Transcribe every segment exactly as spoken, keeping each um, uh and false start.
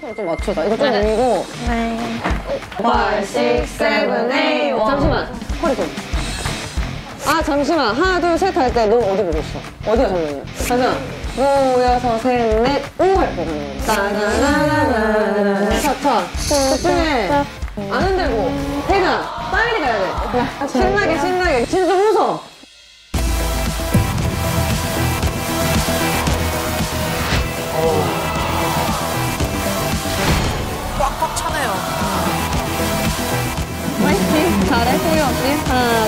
순서를 좀 맞추자. 이거 좀 올리고. 네. 오, 육, 칠, 팔, 일. 잠시만. 허리 좀. 아, 잠시만. 하나, 둘, 셋 할 때 너 어디 보고 있어? 어디가 잠깐만요. 잠시만. 오, 여섯, 셋, 넷, 오 할 때 잠깐만요. 따다라라라라라. 차, 차. 집중해. 안 흔들고. 태가 빨리 가야 돼. 신나게, 신나게. 진짜 웃어. 꽉꽉 차네요. 화이팅! 잘해, 소리 없이. 하나,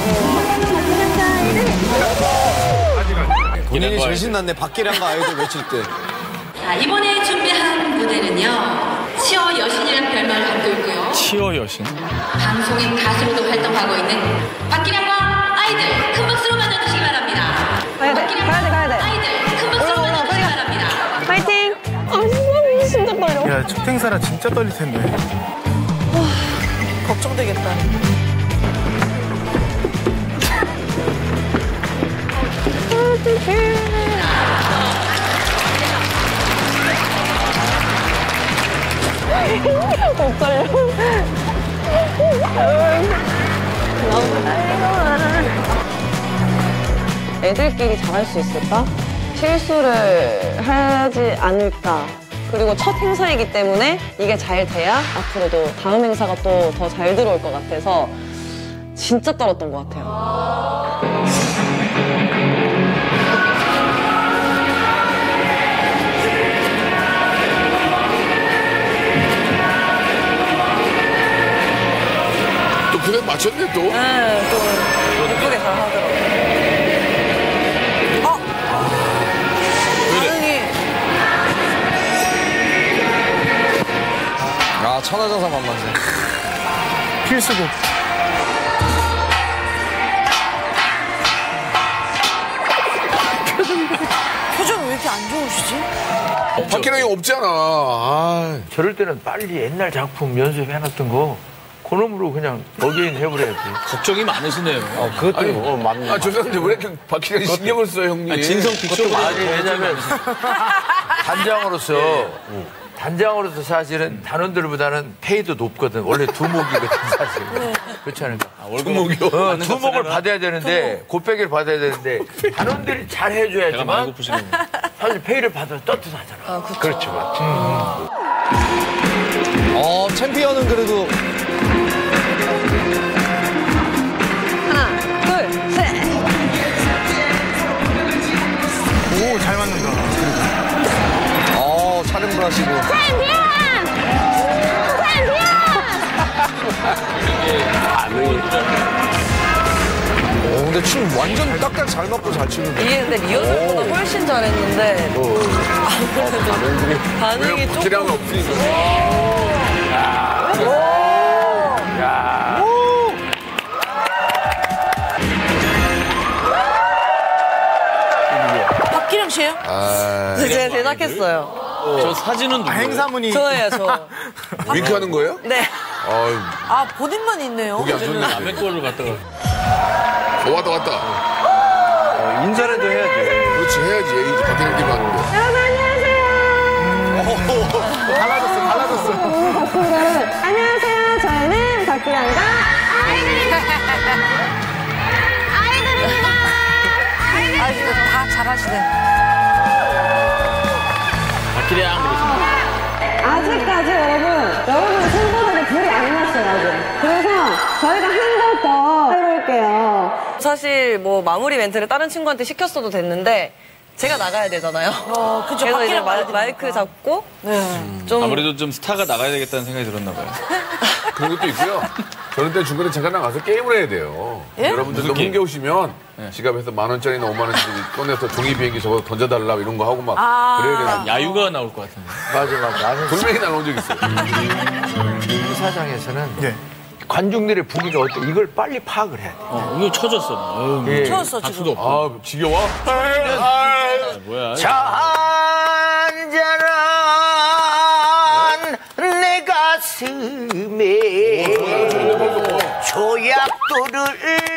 둘. 본인이 제일 신났네. 박기량과 아이돌 외칠 때. 자, 이번에 준비한 무대는요. 치어 여신이라는 별명을 갖고 있고요. 치어 여신? 방송인 가수로도 활동하고 있는 박기량과 아이들 큰 박수로 맞아주시기 바랍니다. 가야 돼, 박기량과 가야 돼, 가야 돼. 아이들 큰 박수로 올라가, 맞아주시기 올라가, 바랍니다. 화이팅! 아, 진짜, 진짜 떨려. 야, 첫 행사라 진짜 떨릴 텐데. 와, 걱정되겠다. 못 떨려. 너무 떨려. 애들끼리 잘할 수 있을까? 실수를 하지 않을까? 그리고 첫 행사이기 때문에 이게 잘 돼야 앞으로도 다음 행사가 또 더 잘 들어올 것 같아서 진짜 떨었던 것 같아요. 또 그래 맞췄네 또. 네, 또 예쁘게 잘 하더라고요. 어? 반응이. 아, 천하장사 만만세. 필수곡. 표정이 왜 이렇게 안 좋으시지? 박기량이 없잖아. 아. 저럴 때는 빨리 옛날 작품 연습해놨던 거 그놈으로 그냥 어게인 해버려야지. 걱정이 많으시네요. 어, 그것도 아니, 어, 맞네. 아 죄송한데 왜 이렇게 박기량이 신경을 써요 형님? 아니, 진성 빅쇼 아니 왜냐면 단장으로서 단장으로서 사실은 단원들보다는 페이도 높거든. 원래 두목이거든 사실. 그렇지 않을까? 아, 두목이요? 어, 두목을 받아야 되는데 곱빼기를 받아야 되는데 단원들이 잘 배가 많이 해줘야지만 고프시네요. 사실 페이를 받으면 떳떳하잖아. 아, 그쵸. 그렇지 맞지. 어, 챔피언은 그래도. 하나, 둘, 셋. 오, 잘 맞는다. 어, 촬영도 하시고. 오, 근데 춤 완전 딱딱 잘 맞고 잘 추는데. 이게 근데 리허설보다 훨씬 잘했는데. 반응들이 반응이 왜 박기량은 조금. 없으니까. 야. 박기량 씨예요? 아. 제가 제작했어요. 저 사진은 누구예요? 행사문이 저예요, 저. 윙크하는 거예요? 네. 아유, 아, 본인만 있네요. 보기 안 좋네. 남의 거를 갖다가. 어, 왔다 왔다. 어, 인사라도 해야지. 그렇지 해야지. 이제 박기량 팀 왔는데. 달라졌어, 달라졌어. 안녕하세요. 저희는 박기량과 아이들입니다. 아이들입니다. 아, 진짜 다 잘하시네. 박기량 그러시면. 아직까지 여러분, 여러분 손바닥에 불이 안 났어요, 아직. 그래서 저희가 한 번 더 해볼게요. 사실 뭐 마무리 멘트를 다른 친구한테 시켰어도 됐는데 제가 나가야 되잖아요. 어, 그쵸. 그래서 이제 박기량 마, 나가야 마이크 잡고 네. 좀 아무래도 좀 스타가 나가야 되겠다는 생각이 들었나 봐요. 그런 것도 있고요. 저런 때 중간에 잠깐 나가서 게임을 해야 돼요. 예? 여러분들도 무슨 게임? 흥겨우시면 네. 지갑에서 만 원짜리나 오만 원짜리 꺼내서 종이 비행기 저거 던져달라 이런 거 하고 막 아. 그래야 되는. 야유가 나올 것 같은데. 맞아 맞아. 나는 분명히 나온 적 있어요. 행사장에서는 예. 관중들의 분위기가 어때? 이걸 빨리 파악을 해야 돼. 어, 이거 쳐졌어. 어, 예. 채웠어, 박수도 지금. 없고. 아 지겨워? 아, 뭐야. 잔잔한 내 가슴에 조약돌을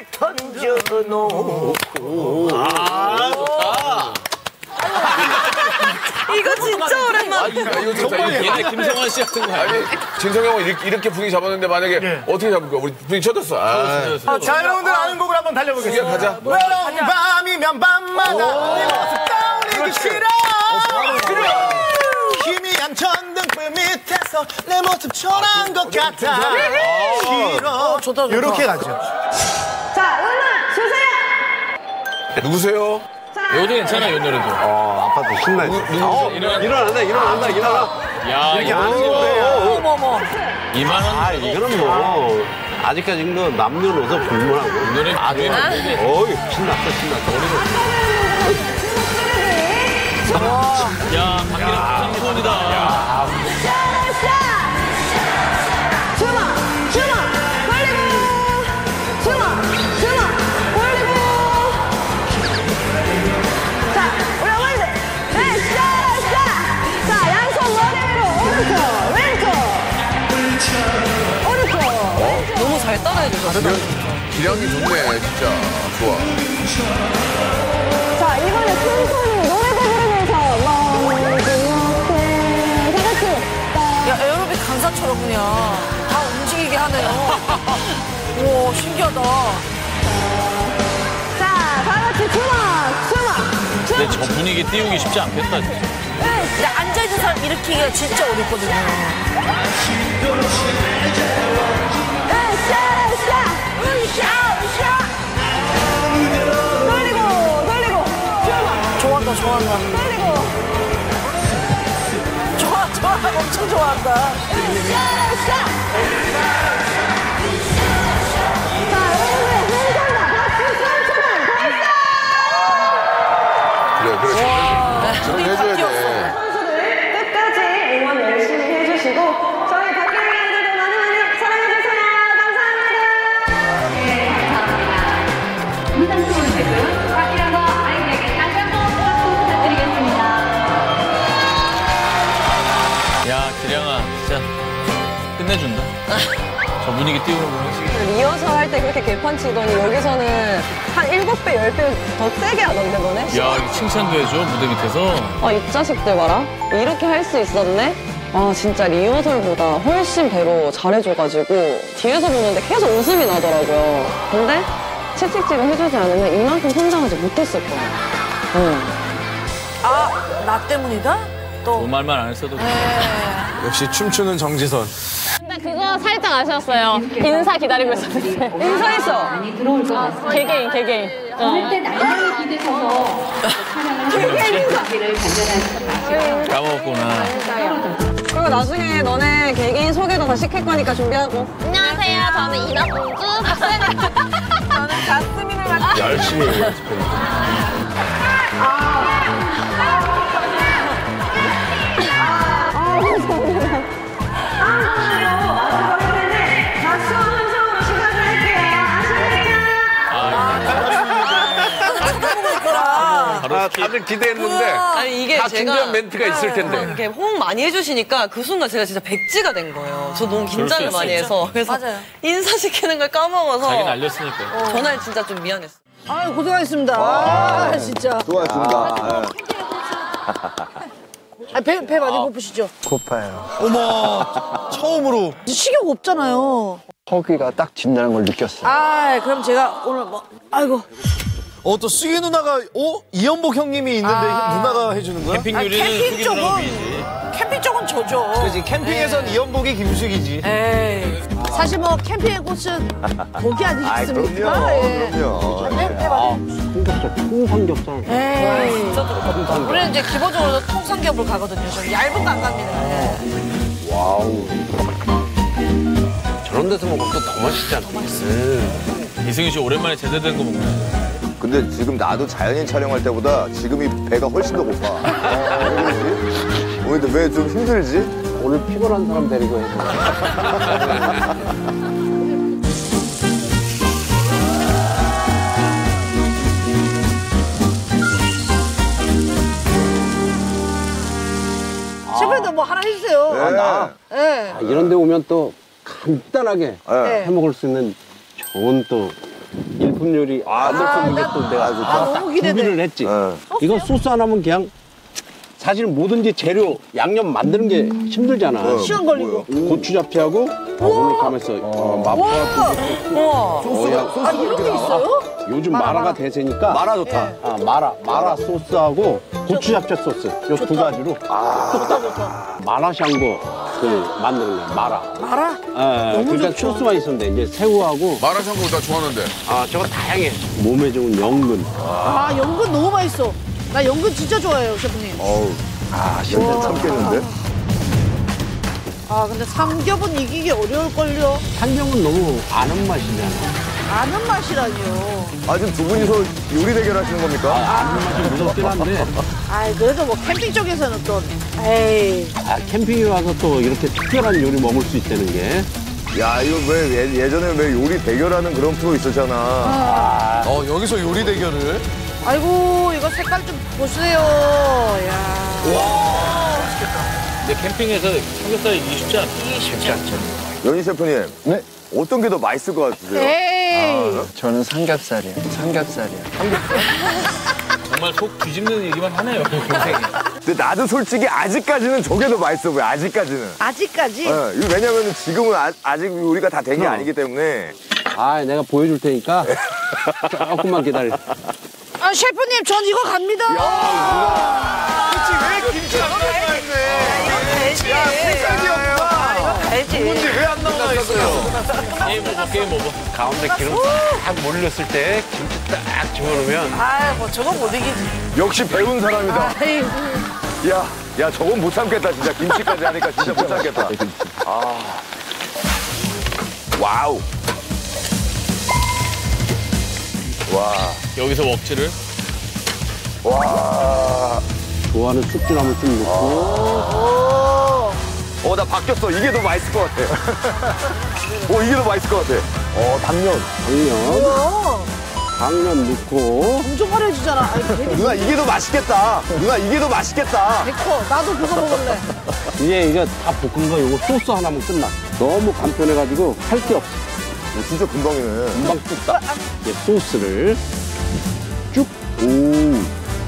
던져놓고 아, 좋다. 이거 진짜 오랜만에. 아, 이거 정말 옛날 김성환 씨 같은 거 아니야? 아니, 진성이 형은 이렇게, 이렇게 분위기 잡았는데 만약에 네. 어떻게 잡을 거야? 우리 분위기 쳐졌어. 아, 자, 여러분들 아는 곡을 한번 달려보겠습니다. 가자. 외로운 밤이면 밤마다 네 모습 떠올리기 싫어. 희미한 전등불 밑에서 내 모습 초라한 것 같아. 싫어. 좋다, 좋다. 이렇게 가죠. 자, 음악 주세요. 누구세요? 이것도 괜찮아, 이 노래도. 어, 아빠도 신나지. 어, 일어나. 일어난다, 일어난다, 일어나. 야, 이렇게 이거 하는 건데. 어머, 어머. 이만 원. 아, 이거는 뭐, 아직까지 뭐 남녀노소 불문하고. 이 노래 아주 어이, 신났어, 신났어. 야, 박기랑 부산소원이다. 주먹, 주먹, 벌리고. 주먹, 주먹, 벌리고. 자, 우리 어머니들. 네, 샤, 샤. 자, 양손 머리 위로. 오른쪽, 왼쪽. 오른쪽. 너무 잘 따라해주셨어. 기량이 좋네, 진짜. 좋아. 자, 이번에 큰 노래도 부르면서 너무 그렇게 다 같이 야, 에어로빅 강사처럼 그냥 다 움직이게 하네요. 오, 신기하다. 자, 다 같이 주먹, 주먹, 근데 주먹. 저 분위기 띄우기 쉽지 않겠다, 진짜. 근데 앉아있는 사람 일으키기가 진짜 어렵거든요. 으쌰, 으쌰, 으쌰, 으쌰. 돌리고, 돌리고, 주먹, 좋아한다, 좋아한다. 돌리고. 좋아, 좋아, 엄청 좋아한다. 으쌰, 으쌰. 자, 여러분들, 힘찬다. 박수, 춤추는 발사! 그래, 그래. 저런 우리 다 해줘야 뛰었어. 돼. 선수들 끝까지 응원 열심히 해주시고 저희 박기량 아이들도 많이 많이 사랑해주세요. 감사합니다. 부산소원 대표 박기량과 아이들에게 다시 한번 박수 부탁드리겠습니다. 야, 기량아, 진짜 끝내준다. 저 분위기 띄우는 거 보면. 리허설 할 때 그렇게 개판 치더니 여기서는 한 일곱 배, 열 배 더 세게 하던데 너네? 야, 이거 칭찬도 해줘, 무대 밑에서. 아, 이 자식들 봐라. 이렇게 할 수 있었네? 아, 진짜 리허설보다 훨씬 배로 잘해줘가지고 뒤에서 보는데 계속 웃음이 나더라고요. 근데 채찍질을 해주지 않으면 이만큼 성장하지 못했을 거야. 응. 아, 나 때문이다? 또. 그 말만 안 했어도. 역시 춤추는 정지선. 근데 그거 살짝 아쉬웠어요. 인사 기다리고 있었는데. 인사했어. 개개인, 개개인. 절대 날량이 기대서서 촬영을 준비를 간절한 까먹었구나. 그리고 나중에 너네 개개인 소개도 다 시킬 거니까 준비하고. 안녕하세요. 저는 이나공주 박수입니다. 저는 가스민을 맡고. 열심히 연습해. 아, 감사합니다. 아, 그러면은 박수와 함성으로 시작을 할게요. 아시겠죠? 아, 다들 기대했는데. 아니 이게 다 제가 준비한 멘트가 있을 텐데. 이렇게 호응 많이 해주시니까 그 순간 제가 진짜 백지가 된 거예요. 저 너무 긴장을 수 많이 있죠. 해서 그래서 맞아요. 인사시키는 걸 까먹어서 자기는 알렸으니까. 전날 진짜 좀 미안했어. 아유, 고생하셨습니다. 아, 진짜. 수고하셨습니다. 아, 배, 배 많이 고프시죠? 고파요. 어머, 처음으로. 식욕 없잖아요. 허기가 딱 진다는 걸 느꼈어요. 아, 그럼 제가 오늘 뭐, 아이고. 어, 또 수기 누나가, 어? 이연복 형님이 있는데 누나가 해주는 거야? 캠핑 아, 요리는 캠핑 수기 쪽은, 누나이지. 캠핑 쪽은 저죠. 그지 캠핑에선 이연복이 김숙이지. 에이. 사실 뭐, 캠핑의 꽃은 고기 아니겠습니까? 그럼요. 예. 그럼요. 네, 네, 맞아요. 삼겹살, 통삼겹살. 에이. 진짜 들어갑니다. 우리는 이제 기본적으로 통삼겹을 가거든요. 저는 얇은 거 안 갑니다. 예. 와우. 저런 데서 먹으면 또 더 맛있지 않나? 이승희 씨 오랜만에 제대로 된 거 먹네. 근데 지금 나도 자연인 촬영할 때보다 지금이 배가 훨씬 더 고파. 어, 왜 그러지? 오늘 왜 좀 힘들지? 오늘 피곤한 사람 데리고 해서. 셰프님도 뭐 하나 해주세요. 네. 나? 예. 아, 이런 데 오면 또 간단하게 네. 해 먹을 수 있는 좋은 또 일품 요리 아, 만들 수 있는 게 또 내가 아, 너무 기대돼. 준비를 했지. 네. 이거 소스 하나면 그냥 사실 뭐든지 재료 양념 만드는 게 힘들잖아. 시간 걸리고. 고추 잡채하고 어, 오늘 가면서 어, 마파 우와. 소스가 아, 이런 게 있어요? 요즘 마라가 대세니까 마라 좋다. 아, 마라 마라 소스하고 고추 잡채 소스 요 두 가지로 좋다, 좋다. 마라샹궈 그 만드는 거야. 마라. 마라? 아, 그러니까 좋죠. 소스만 있으면 돼. 이제 새우하고 마라샹궈 나 좋아하는데. 아 저거 다양해. 몸에 좋은 연근. 아, 연근 너무 맛있어. 나 연근 진짜 좋아해요, 셰프님. 어우, 아, 진짜 참겠는데? 아, 근데 삼겹은 이기기 어려울걸요? 한정은 너무 아는 맛이잖아. 아는 맛이라니요. 아, 지금 두 분이서 요리 대결 하시는 겁니까? 아는 맛이 무섭긴 한데. 아, 그래도 뭐 캠핑 쪽에서는 또, 에이. 아, 캠핑에 와서 또 이렇게 특별한 요리 먹을 수 있다는 게. 야, 이거 왜 예, 예전에 왜 요리 대결하는 그런 프로 있었잖아. 아. 어, 여기서 요리 대결을. 아이고, 이거 색깔 좀 보세요. 야. 근데 캠핑에서 삼겹살 이기 쉽지 않아. 이게 쉽지 않죠. 연희 셰프님. 네. 어떤 게 더 맛있을 것 같으세요? 에이. 저는 삼겹살이요. 삼겹살이요. 정말 속 뒤집는 얘기만 하네요, 동생이. 근데 나도 솔직히 아직까지는 저게 더 맛있어 보여, 아직까지는. 아직까지? 네, 이거 왜냐면 지금은 아, 아직 요리가 다 된 게 아니기 때문에. 아, 내가 보여줄 테니까 조금만 기다려. 아, 셰프님, 전 이거 갑니다. 왜 김치가 알지. 야, 색깔이었구나. 알지. 누군지 왜 안 나와 있어요? 게임 먹어, 게임 먹어. 가운데 기름 딱 몰렸을 때 김치 딱 집어넣으면. 아, 뭐 저건 못 이기지. 역시 배운 사람이다. 아이고. 야, 야, 저건 못 참겠다, 진짜. 김치까지 하니까 진짜 못 참겠다. 아. 와우. 와. 여기서 먹지를. 와. 좋아하는 숙주 한번 좀 넣고. 어, 나 바뀌었어. 이게 더 맛있을 것 같아. 어, 이게 더 맛있을 것 같아. 어, 당면. 당면. 뭐야? 당면 넣고. 엄청 화려해지잖아. 아이, 괜히 누나, 이게 더 맛있겠다. 누나, 이게 더 맛있겠다. 백퍼. 나도 그거 먹을래. 이제 이거 다 볶은 거 요거 소스 하나면 끝나. 너무 간편해가지고 할 게 없어. 어, 진짜 금방이네. 금방 뚝딱. 이제 소스를 쭉. 오.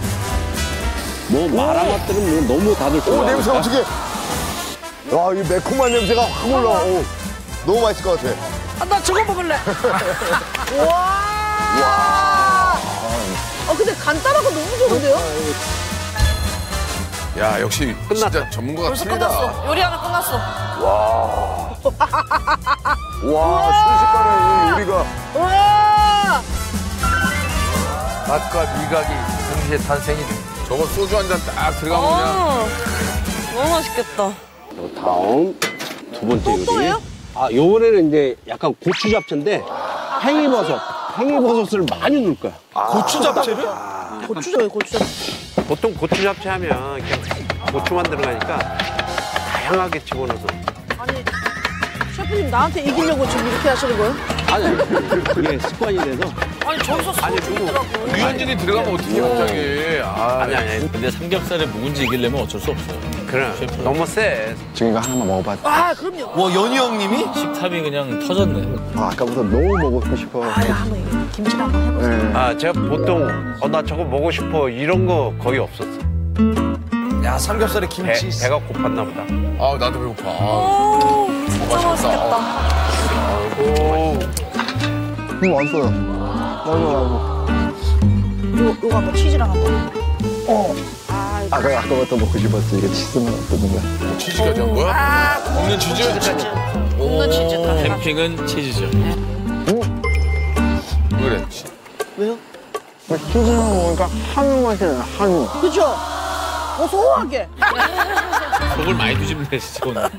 뭐 마라 맛들은 뭐 너무 다들 오, 좋아하니까. 냄새 어떻게. 와, 이 매콤한 냄새가 확 올라와. 오, 너무 맛있을 것 같아. 아, 나 저거 먹을래. 와. 와. 어, 근데 간단하고 너무 좋은데요? 야, 역시 진짜 전문가가 벌써 틀리다. 끝났어. 요리 하나 끝났어. 와. 와, 순식간에 이 요리가. 와. 맛과 미각이 동시에 탄생이 돼. 저거 소주 한 잔 딱 들어가면 그냥. 어, 너무 맛있겠다. 다음 두 번째 요리. 또요? 아, 요번에는 이제 약간 고추 잡채인데 팽이버섯. 팽이버섯을 많이 넣을 거야. 고추 잡채를? 고추장에 고추장. 보통 고추 잡채 하면 그냥 고추만 들어가니까 다양하게 집어넣어서. 아니, 셰프님 나한테 이기려고 지금 이렇게 하시는 거예요? 아니, 아니, 그게 습관이 돼서. 아니, 저기서 소주 있더라고. 유현진이 들어가면 어떻게 갑자기. 아, 아니, 아니. 근데 삼겹살에 묵은지 이기려면 어쩔 수 없어요. 그래. 너무 세. 지금 이거 하나만 먹어봐. 아, 그럼요. 와, 연희 형님이? 식탐이 그냥 터졌네. 아, 아까부터 너무 먹고 싶어. 아, 한번 이거 김치를 한번 해보세요. 네. 아, 제가 보통, 어, 나 저거 먹고 싶어. 이런 거 거의 없었어. 야, 삼겹살에 배, 김치. 배가 고팠나 보다. 아, 나도 배고파. 아, 오, 진짜 맛있겠다. 오. 이거 왔어요. 맞아, 맞아. 요, 요거 한번 치즈랑 한번. 어. 아, 이거. 아, 내가 아까부터 먹고 싶었어. 이게 치즈는 어떤 거야? 치즈까지 한 거야? 아, 먹는 치즈? 치즈까지. 먹는 치즈까지. 캠핑은 치즈죠. 왜 그래? 왜요? 치즈만 먹으니까 한우 맛이 나요, 한우. 그죠? 고소하게. 속을 많이 뒤집네, 진짜 오늘.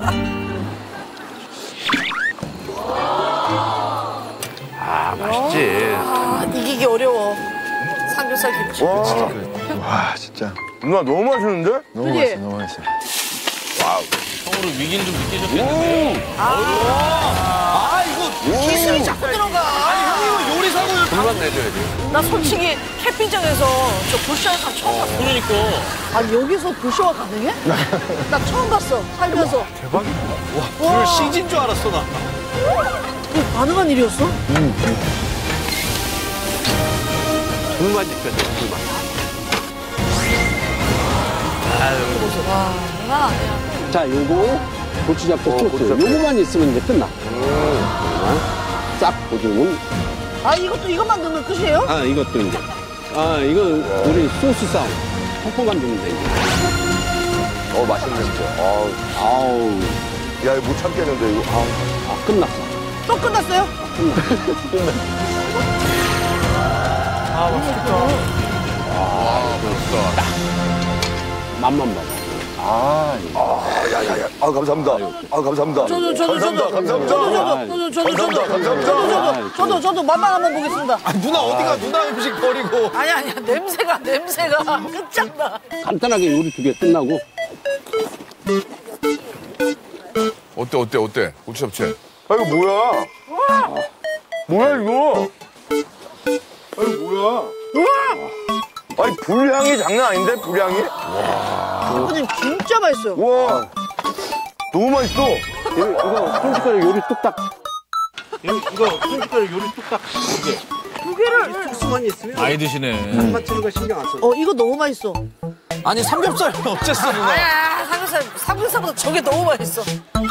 아, 맛있지. 아, 이기기 어려워. 삼겹살 김치. 와, 와, 진짜. 누나 너무 맛있는데? 너무 그치? 맛있어, 너무 맛있어. 성으로 위기를 좀 느끼셨겠는데요? 아, 이거. 기술이 자꾸 들어가. 형님은 요리사고요. 불만 내줘야지. 나 솔직히 캠핑장에서 저 불샤워상 처음 봤어. 그러니까. 아니, 여기서 불쇼가 가능해? 나 처음 봤어, 살면서. 대박이다. 와, 불 씨진 줄 알았어, 나. 이거 가능한 일이었어? 불만 지펴줘, 불만. 와, 장난 아니야. 자, 요거 고추잡채 어, 소스. 고추잡채. 요거만 있으면 이제 끝나. 자, 싹 보증은. 아, 이것도 이것만 넣으면 끝이에요? 아, 이것도 이제. 아, 이거 우리 소스 싸움. 퍽퍽만 넣으면 돼. 어, 맛있네, 진짜. 아우. 아우. 야, 이거 못 참겠는데, 이거. 아우. 아, 끝났어. 또 끝났어요? 아, 맛있겠다. 와, 멋있다. 맛만 봐. 아, 아, 야, 야, 야. 아, 감사합니다. 아, 감사합니다. 저도, 저도, 감사합니다. 저도. 감사합니다. 저도, 저도, 저도, 감사합니다. 저도, 감사합니다. 저도, 저도, 저도 맛만 한번 보겠습니다. 아, 누나 어디가 누나 음식 버리고. 아니, 아니야. 냄새가, 냄새가 끝장나. 간단하게 요리 두 개 끝나고. 어때, 어때, 어때? 고추잡채. 아, 이거 뭐야? 뭐야, 이거? 아, 이거 뭐야? 아니, 불향이 장난 아닌데, 불향이? 아버님 진짜 맛있어요. 와, 너무 맛있어. 이거, 이거 순식간에 요리 뚝딱. 이거, 이거 순식간에 요리 뚝딱. 이게. 두 개를. 소스만 있으면. 많이 드시네. 안 맞추는 거 신경 안 써. 어, 이거 너무 맛있어. 아니, 삼겹살 어쨌어, 누나. 아, 삼겹살, 삼겹살보다 저게 너무 맛있어.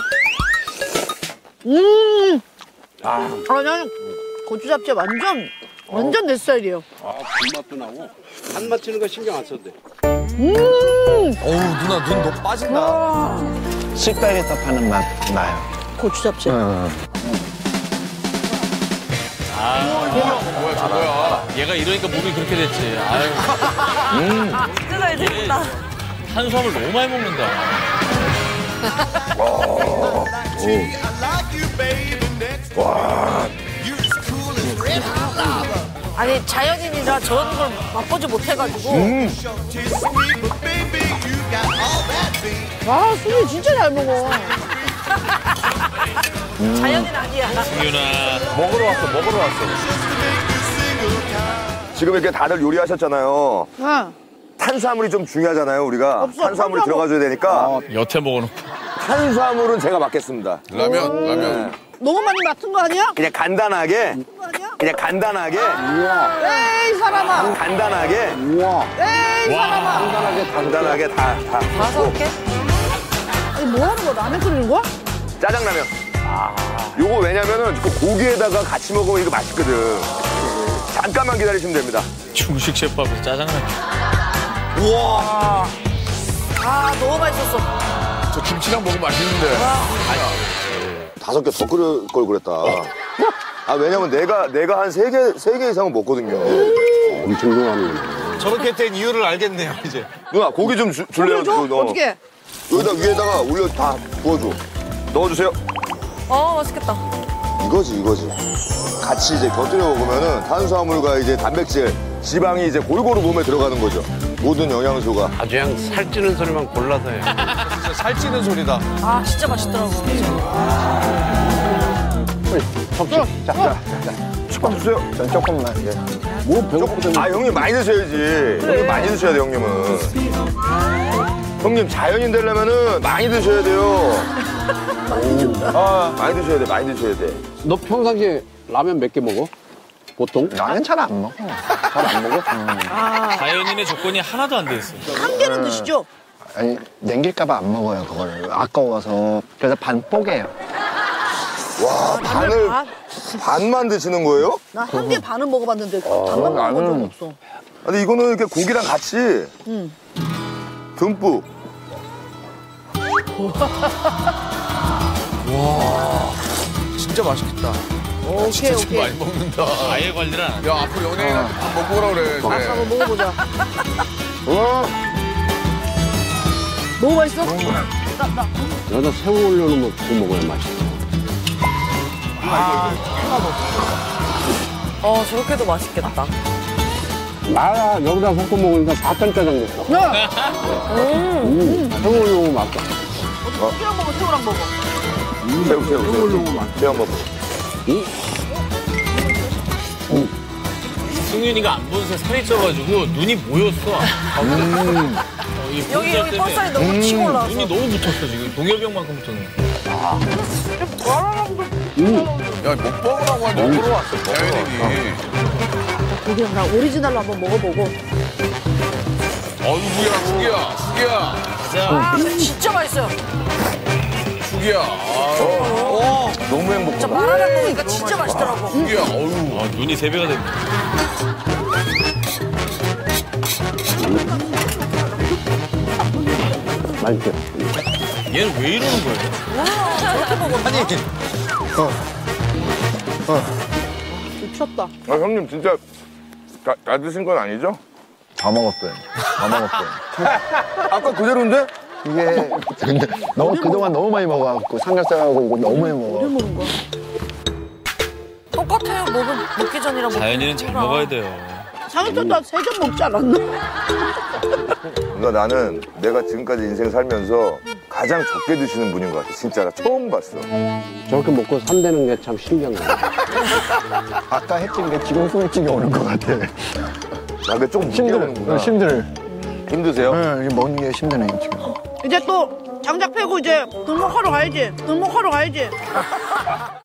음. 아, 나는 고추 잡채 완전, 완전 내 스타일이에요. 아, 불맛도 나고. 안 맞추는 거 신경 안 써도 돼. 음. 어우, 누나 눈 너 빠진다. 식당에서 파는 맛 나요. 고추 잡채. 아, 뭐야, 저거야. 얘가 이러니까 몸이 그렇게 됐지. 아유. 뜨거워, 뜨겁다. 탄수화물 너무 많이 먹는다. 아니, 자연인이라 저런 걸 맛보지 못해가지고. 와, 수지 진짜 잘 먹어. 자연인 아니야. 승윤아. 먹으러 왔어, 먹으러 왔어. 지금 이렇게 다들 요리하셨잖아요. 아, 탄수화물이 좀 중요하잖아요, 우리가. 없어, 탄수화물이 탄수화물. 들어가줘야 되니까. 여태 먹어놓고. 탄수화물은 제가 맡겠습니다. 라면, 라면. 너무 많이 맡은 거 아니야? 그냥 간단하게, 그거 아니야? 그냥 간단하게, 에이, 사람아. 간단하게, 우와. 에이, 사람아. 간단하게 간단하게 다, 다. 다섯 개? 아니, 뭐 하는 거야? 라면 끓이는 거야? 짜장라면. 요거 왜냐면은 그 고기에다가 같이 먹으면 이거 맛있거든. 잠깐만 기다리시면 됩니다. 중식 셰프 앞에서 짜장면. 우와. 아, 너무 맛있었어. 저 김치랑 먹으면 맛있는데. 다섯 개 더 끓일 걸 그랬다. 아, 왜냐면 내가, 내가 한 세 개, 세 개 이상은 먹거든요. 엄청 좋아하는구나. 저렇게 된 이유를 알겠네요, 이제. 누나, 고기 좀 주, 줄래요? 줘? 그거 넣어. 어떻게? 여기다, 위에다가 올려 다 부어줘. 넣어주세요. 어, 맛있겠다. 이거지, 이거지. 같이 이제 곁들여 먹으면은 탄수화물과 이제 단백질, 지방이 이제 골고루 몸에 들어가는 거죠. 모든 영양소가. 아주 그냥 살찌는 소리만 골라서 해. 진짜 살찌는 소리다. 아, 진짜 맛있더라고. 접시. 자, 자, 자. 축밥 주세요. 전 조금만. 예. 뭐 배고프다. 아, 형님 많이 드셔야지. 형님 많이 드셔야 돼, 형님은. 형님 자연인 되려면은 많이 드셔야 돼요. 아, 많이 드셔야 돼, 많이 드셔야 돼. 너 평상시에 라면 몇 개 먹어? 보통? 라면 잘 안 먹어. 잘 안 먹어? 자연인의 조건이 하나도 안 돼 있어. 한 개는 드시죠? 아니, 남길까봐 안 먹어요, 그거를. 아까워서. 그래서 반 뽀개요. 와, 반을, 반? 반만 드시는 거예요? 나 한 개 반은 먹어봤는데 반만 먹어본 적 나는- 없어. 근데 이거는 이렇게 고기랑 같이 응. 듬뿍. 진짜 맛있겠다. 오케이, 진짜 지금 오케이. 많이 먹는다. 아예 관리를 안 한다. 야, 앞으로 연예인한테 밥 먹고 오라 그래. 아, 네. 한번 먹어보자. 와, 너무 맛있어? 여기다 새우 올려놓으면 그거 먹어야 맛있어. 어, 저렇게도 맛있겠다. 마라 여기다 섞어 먹으니까 사천 짜장 됐어. 야! 음. 새우 올려놓으면 맛있어. 새우랑 먹어, 새우랑 먹어. 새우, 새우, 새우. 새우 한번 먹어. 승윤이가 안 본 새 살이 쪄가지고 눈이 모였어. 음. 어, 이 여기, 여기 때문에 뻘살이 너무 치고 올라와서. 눈이 너무 붙었어 지금. 동엽병만큼 붙었네. 야, 먹방을 하고 하는데 먹으러 왔어, 자연인이. 고기랑 나 오리지널로 한번 먹어보고. 어 어이구야, 죽이야, 죽이야. 아, 진짜 맛있어요. 죽이야. 아, 너무 행복하다. 진짜 말하는 거 보니까 진짜 맛있더라고. 죽이야, 어유. 아, 눈이 세 배가 됩니다. 맛있죠? 얘는 왜 이러는 거예요? 아니, 미쳤다. 아, 형님 진짜 다, 다 드신 건 아니죠? 다 먹었어요. 다 먹었어요. 아까 그대로인데? 이게 근데 너무 그동안 너무 많이 먹어갖고 삼겹살하고 이거 너무 많이 먹어. 먹은 거야? 똑같아요. 먹은, 먹기 전이랑 먹기 자연이는 잘 전이랑. 먹어야 돼요. 삼겹살도 한 세 점 먹지 않았나? 누나 나는 내가 지금까지 인생 살면서 가장 적게 드시는 분인 것 같아. 진짜 나 처음 봤어. 저렇게 먹고 산다는 게 참 신기한 거야. 아까 했던 게 지금 후유증이 오는 것 같아. 나 그게 조금 힘들어. 힘들어. 힘드세요? 네, 이게 먹는 게 힘드네요 지금. 이제 또 장작 패고 이제 등록하러 가야지. 등록하러 가야지.